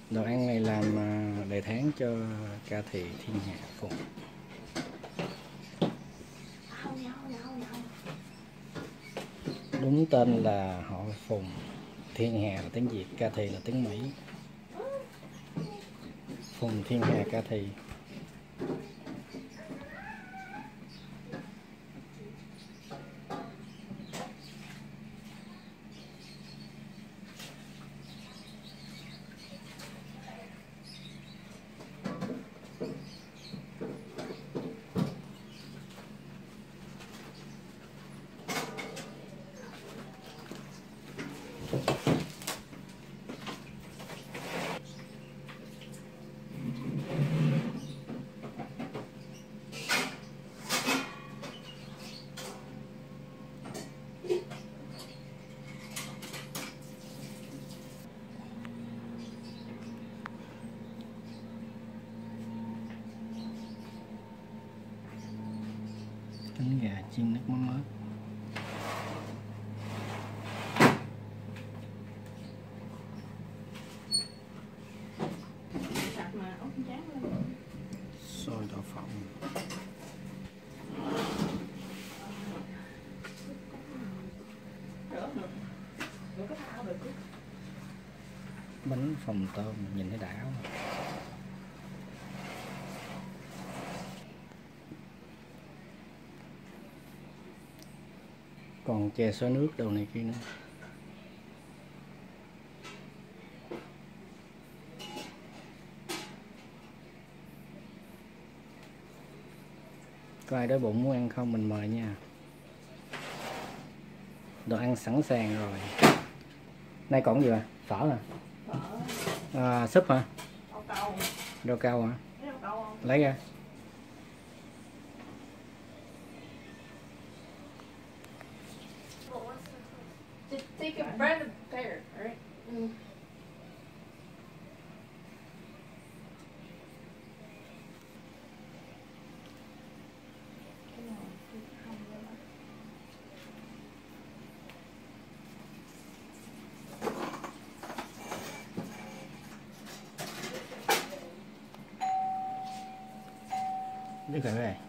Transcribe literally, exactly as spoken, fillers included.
Đồ ăn này làm đầy tháng cho ca thị thiên hạ Phùng. Đúng tên là họ Phùng, Thiên Hà là tiếng Việt, Ca Thị là tiếng Mỹ. Phùng Thiên Hà Ca Thị. Cánh gà chiên nước mắm ớt. Xôi đậu phộng. Bánh phồng tôm nhìn thấy đã. Còn chè xối nước đồ này kia nữa. Có ai đói bụng muốn ăn không mình mời nha. Đồ ăn sẵn sàng rồi. Nay còn gì à? Phở à? À, súp hả? Rau câu hả? Lấy ra. Take a bread and pear, alright? Mm. Biết rồi.